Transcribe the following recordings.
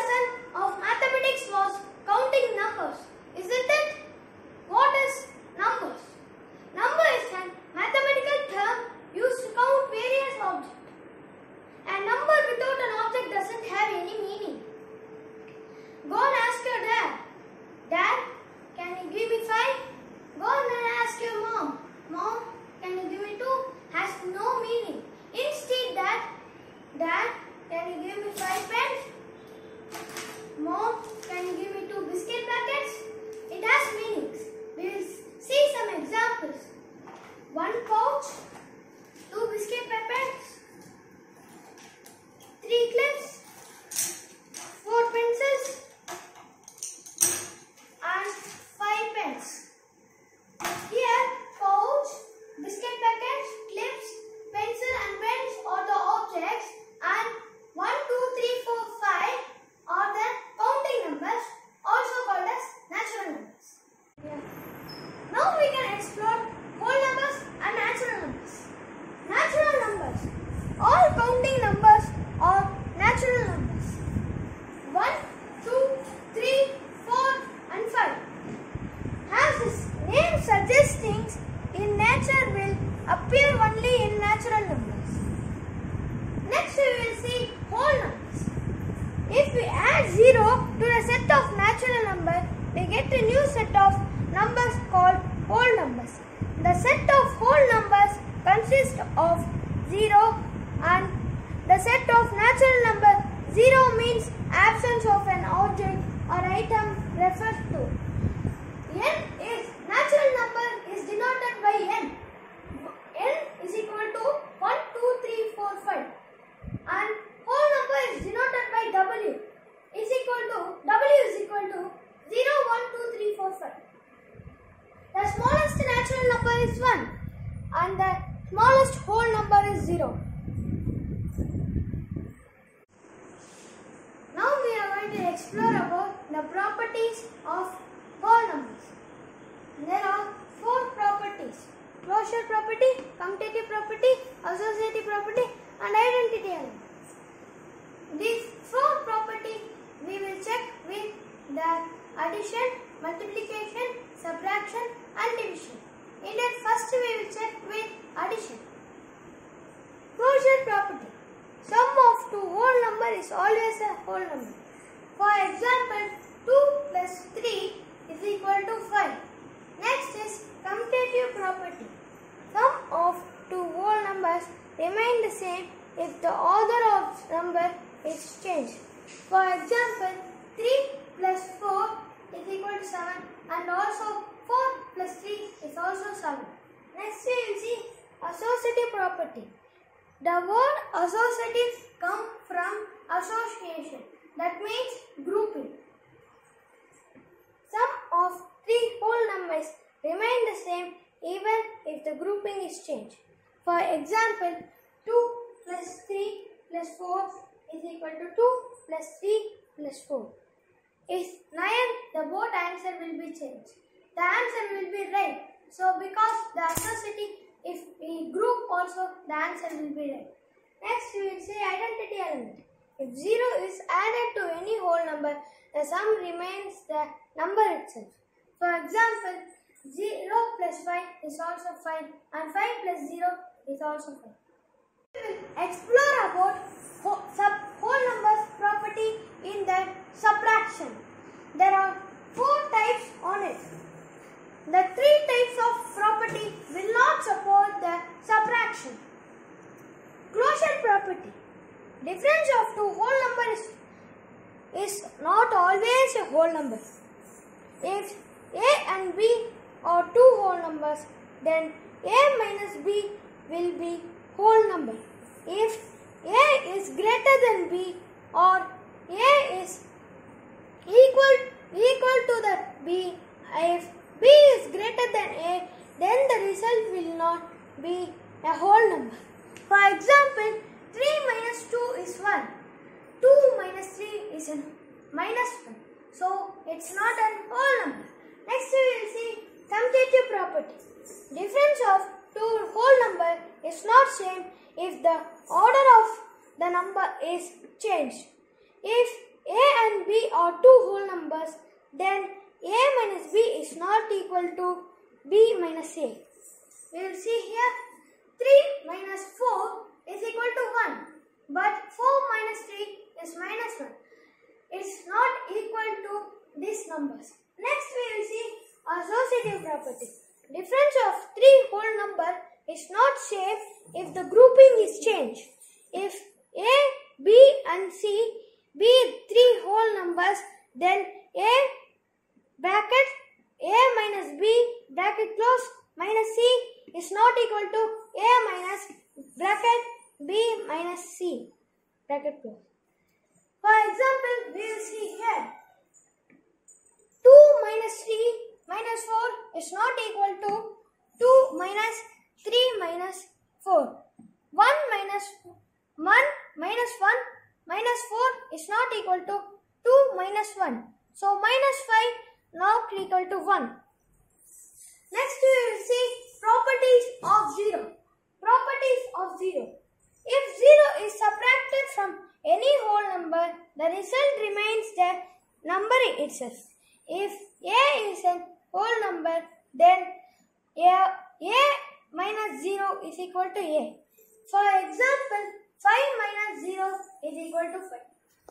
lesson of mathematics was counting numbers, isn't it? What is numbers? Number is a mathematical term used to count various objects. A number without an object doesn't have any meaning. Go and ask your dad. Dad, can you give me 5? Go and ask your mom. Mom, can you give me 2? Has no meaning. Instead, Dad, can you give me 5 pens? Mom, can you give me 2 biscuit packets? It has meanings. We will see some examples. 1 pouch, 2 biscuit packets, 3 clips, 4 pencils, and 5 pens. Here, pouch, biscuit packets, clips, pencil and pens are the objects, and 1, 2, 3, 4, 5 are the counting numbers, also called as natural numbers. Now we can explore whole numbers and natural numbers. Natural numbers. All counting numbers are natural numbers. 1, 2, 3, 4 and 5. As its name suggests, things in nature will appear only in natural numbers. Next we will see whole numbers. If we add 0 to the set of natural numbers, we get a new set of numbers called whole numbers. The set of whole numbers consists of 0 and the set of natural numbers. 0 means absence of an object or item referred to. N is natural number is denoted by N. N is equal to 1, 2, 3, 4, 5. And whole number is denoted by W. W is equal to 0, 1, 2, 3, 4, 5. The smallest natural number is 1 and the smallest whole number is 0. Now we are going to explore about the properties of whole numbers. There are 4 properties: closure property, commutative property, associative property and identity element. These 4 properties we will check with the addition, multiplication, subtraction and division. In that first we will check with addition. Closure property. Sum of 2 whole number is always a whole number. For example, 2 plus 3 is equal to 5. Next is commutative property. Sum of 2 whole numbers remain the same if the order of number is changed. For example, 3 plus 4 is equal to 7 and also 4 plus 3 is also 7. Next we will see associative property. The word associative comes from association, that means grouping. Sum of 3 whole numbers remain the same even if the grouping is changed. For example, 2 plus 3 plus 4 is equal to 2 plus 3 plus 4. If 9, the both answer will be changed. The answer will be right. So because the associative, if we group also, the answer will be right. Next we will say identity element. If 0 is added to any whole number, the sum remains the number itself. For example, 0 plus 5 is also 5 and 5 plus 0 is also 5. We will explore about whole numbers property in that subtraction. There are 4 types on it. The 3 types of property will not support the subtraction. Closure property. Difference of 2 whole numbers is not always a whole number. If A and B are 2 whole numbers, then A minus B will be whole number. If A is greater than B or A is equal to the B, if B is greater than A, then the result will not be a whole number. For example, 3 minus 2 is 1. 2 minus 3 is a minus 1. So, it's not a whole number. Next we will see commutative property. Difference of 2 whole number is not same if the order of the number is changed. If A and B or two whole numbers, then a minus b is not equal to b minus a. We will see here 3 minus 4 is equal to 1, but 4 minus 3 is minus 1. It's not equal to these numbers. Next we will see associative property. Difference of three whole number is not same if the grouping is changed. If a, b and c be three whole numbers, then a bracket a minus b bracket close minus c is not equal to a minus bracket b minus c bracket close. For example, we will see here 2 minus 3 minus 4 is not equal to 2 minus 3 minus 4. 1 minus 1 minus 1 minus 4 is not equal to 2 minus 1. So minus 5 not equal to 1. Next we will see properties of 0. Properties of 0. If 0 is subtracted from any whole number, the result remains the number itself. If a is a whole number, then a minus 0 is equal to a. For example, 5 minus 0 is equal to 5.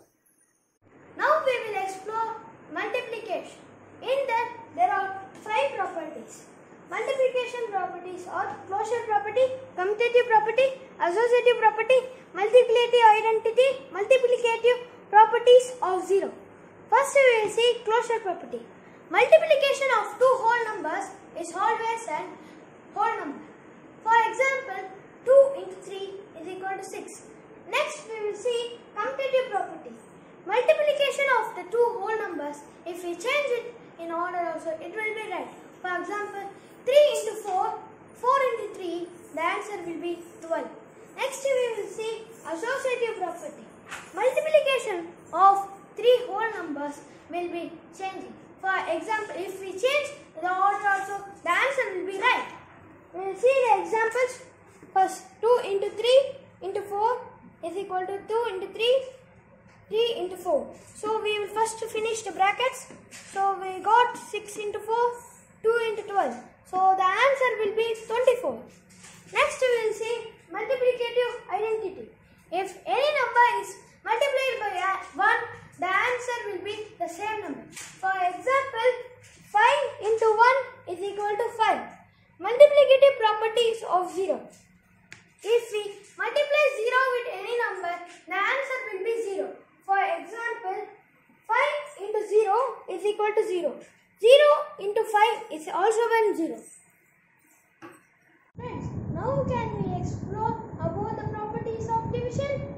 Now we will explore multiplication. In that, there are 5 properties. Multiplication properties are closure property, commutative property, associative property, multiplicative identity, multiplicative properties of 0. First we will see closure property. Multiplication of two whole numbers is always a whole number. For example, 2 into 3 is equal to 6. Next we will see commutative property. Multiplication of the two whole numbers, if we change it in order also, it will be right. For example, 3 into 4, 4 into 3, the answer will be 12. Next we will see associative property. Multiplication of three whole numbers will be changing. For example, if we change the order also, the answer will be right. We will see the examples. First, 2 into 3 into 4 is equal to 2 into 3, 3 into 4. So we will first finish the brackets. So we got 6 into 4, 2 into 12. So the answer will be 24. Next we will see multiplicative identity. If any number is multiplied by 1, the answer will be the same number. For example, 5 into 1 is equal to 5. Multiplicative properties of 0. If we multiply 0 with any number, the answer will be 0. For example, 5 into 0 is equal to 0. 0 into 5 is also 0. Friends, now can we explore about the properties of division?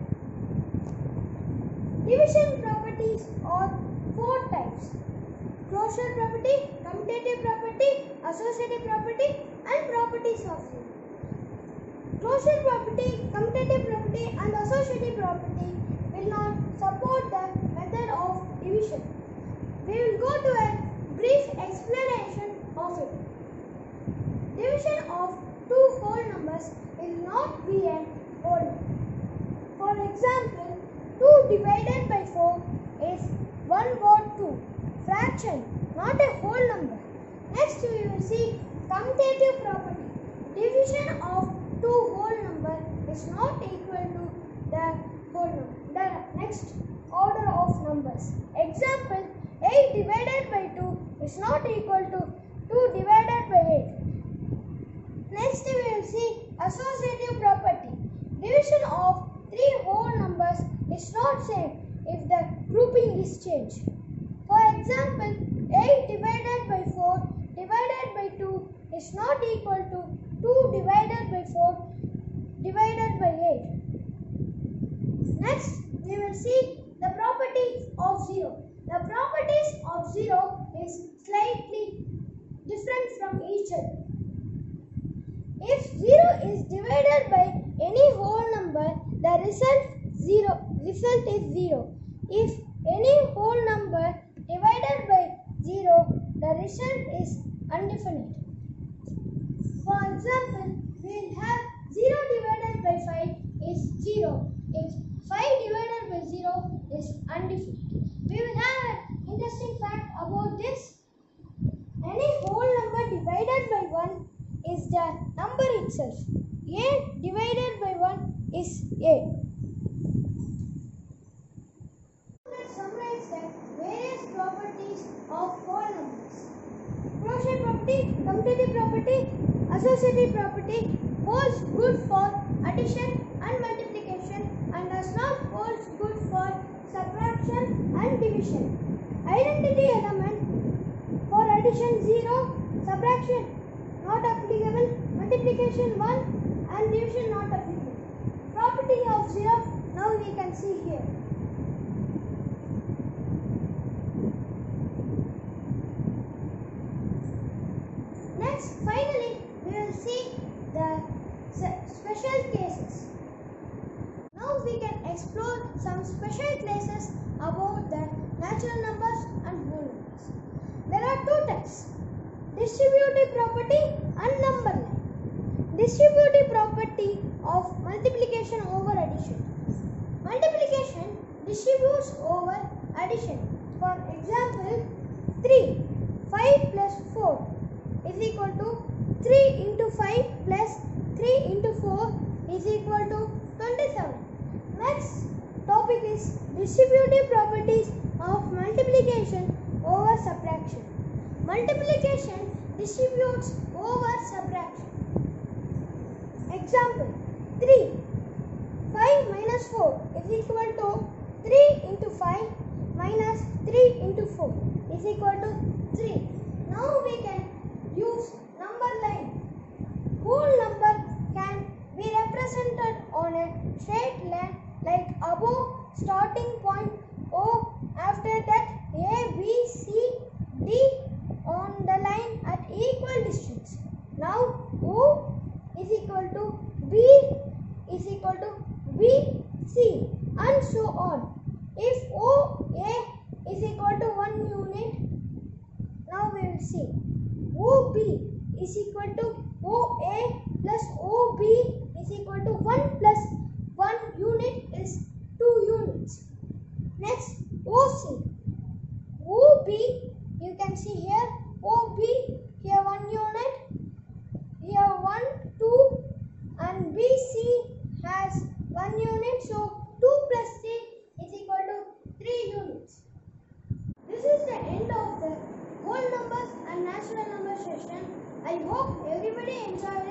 Division properties are 4 types. Closure property, commutative property, associative property and properties of 0. Closure property, commutative property and associative property will not support the method of division. We will go to a brief explanation of it. Division of two whole numbers will not be a whole number. For example, 2 divided by 4 is 1/2. Fraction, not a whole number. Next we will see commutative property. Division of two whole number is not equal to the whole number, the next order of numbers. Example, 8 divided by 2 is not equal to 2 divided by 8. Next we will see associative property. Division of three whole numbers is not same if the grouping is changed. For example, 8 divided by 4 divided by 2 is not equal to 2 divided by 4 divided by 8. Next, we will see the properties of 0. The properties of 0 is slightly different from each other. If 0 is divided by any whole number, the result is 0. If any whole number divided by 0, the result is undefinite. For example, we will have 0 divided by 5 is 0. If 5 divided by 0 is undefinite. We will have itself. A divided by 1 is A. Let's summarize the various properties of whole numbers. Quotient property, commutative property, associative property holds good for addition and multiplication and does not hold good for subtraction and division. Identity element for addition 0, subtraction not applicable, multiplication 1 and division not applicable. Property of 0 now we can see here. Next, finally, we will see the special cases. Now we can explore some special cases about the natural numbers and whole numbers. There are two types: distributive property and number line. Distributive property of multiplication over addition. Multiplication distributes over addition. For example, 3. 5 plus 4 is equal to 3 into 5 plus 3 into 4 is equal to 27. Next topic is distributive properties of multiplication over subtraction. Multiplication distributes over subtraction. Example: 3. 5 minus 4 is equal to 3 into 5 minus 3 into 4 is equal to 3. Now we can use number line. Whole number can be represented on a straight line like above starting point O, after that A, B, C, D on the line at equal distance. Now O is equal to B is equal to B, C and so on. If OA is equal to 1 unit, now we will see OB is equal to OA plus OB is equal to 1 plus 1 unit is 2 units. Next, OC. OB, you can see here OB, here 1 unit, here 1, 2 and BC has 1 unit, so 2 plus 3 is equal to 3 units. This is the end of the whole numbers and natural number session. I hope everybody enjoyed it.